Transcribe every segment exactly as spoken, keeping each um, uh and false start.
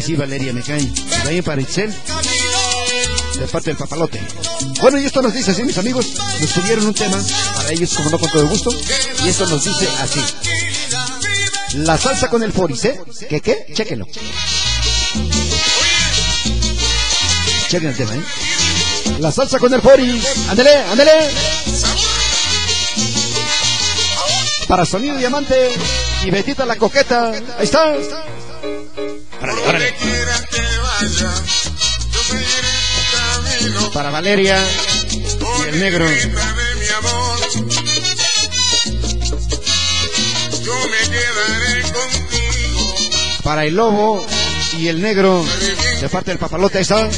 que sí, Valeria, me cae. También para Itzel, de parte del papalote. Bueno, y esto nos dice así, mis amigos. Nos pidieron un tema para ellos, como no, con todo gusto. Y esto nos dice así: la salsa con el Foris, ¿eh? ¿Qué qué? Chéquenlo. Chequen el tema, ¿eh? La salsa con el Foris. Ándele, ándele. Para Sonido Diamante y Betita la Coqueta. Ahí está. Órale, órale. Para Valeria y el negro. Para el lobo y el negro, de parte del papalote. Ahí está.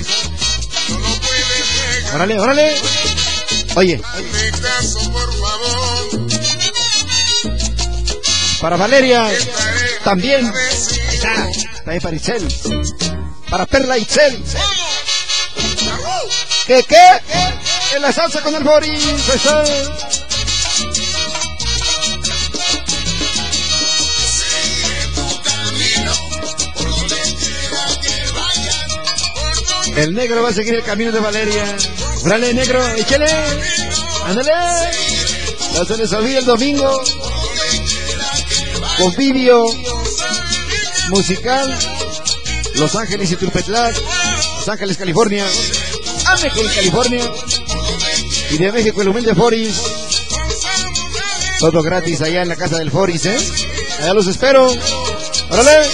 Órale, órale. Oye. Para Valeria también. Está. También para Itzel. Para Perla Itzel. ¿Qué qué? En la salsa con el Boris. Está. El negro va a seguir el camino de Valeria. ¡Órale, negro! ¡Échale! ¡Ándale! No se les olvide el domingo. Convivio musical. Los Ángeles y Tulpetlac. Los Ángeles, California. Anaheim, California. Y de México el humilde Foris. Todo gratis allá en la casa del Foris, ¿eh? Allá los espero. ¡Órale!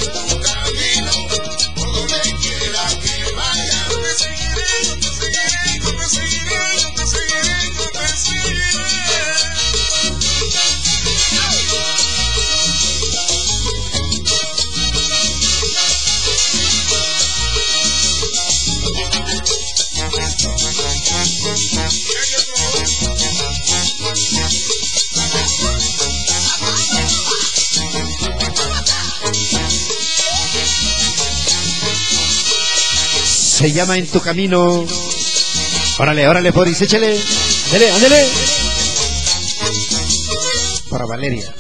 Se llama En tu camino. Órale, órale, Foris, échale. Ándale, ándale. Para Valeria.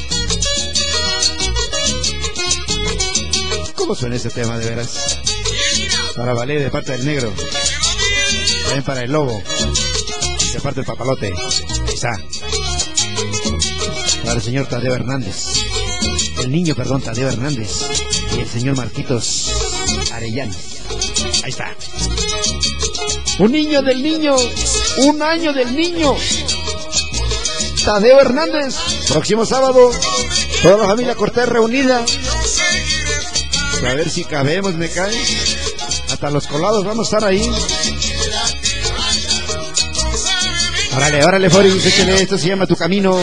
¿Cómo suena ese tema, de veras? Para Valeria, de parte del negro. También para el lobo, de parte del papalote. Ahí está. Para el señor Tadeo Hernández. El niño, perdón, Tadeo Hernández. Y el señor Marquitos Arellano. Ahí está. Un niño del niño. Un año del niño. Tadeo Hernández. Próximo sábado. Toda la familia Cortés reunida. A ver si cabemos, me cae. Hasta los colados vamos a estar ahí. Órale, órale, Foris, échale. Esto se llama Tu Camino.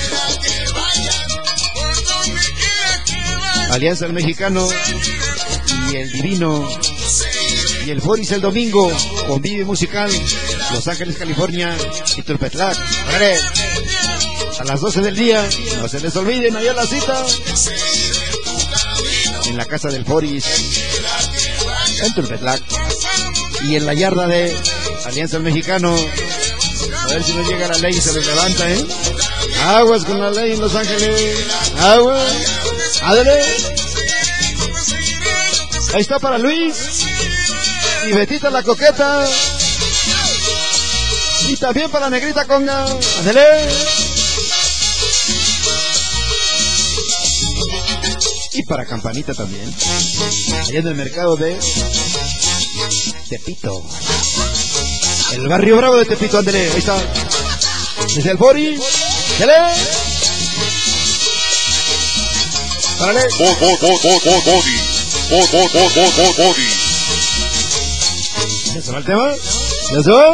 Alianza el Mexicano y el Divino. Y el Foris el domingo. Convivio musical. Los Ángeles, California y Tulpetlac. ¡Órale! A las doce del día. No se les olviden, allá la cita. En la casa del Foris. En Tulpetlac. Y en la yarda de Alianza el Mexicano. A ver si no llega la ley y se les levanta, ¿eh? Aguas con la ley en Los Ángeles. Aguas. ¡Ándale! Ahí está para Luis. Y Betita la Coqueta. Y también para Negrita Conga. ¡Ándale! Y para Campanita también. Allá en el mercado de Tepito. El barrio bravo de Tepito, ándale. Ahí está. Desde el Boris. ¡Dale! ¡Párale! ¿Ya se va el tema? ¿Ya se va?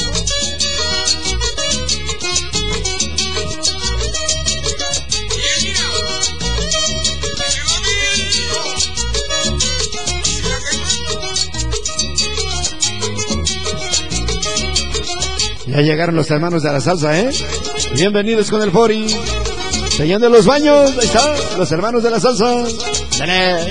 Ya llegaron los hermanos de la salsa, ¿eh? Bienvenidos con el Fori. Sellando los baños. Ahí está, los hermanos de la salsa. ¡Dale!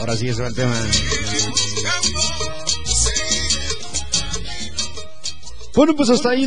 Ahora sí, eso va el tema. Bueno, pues hasta ahí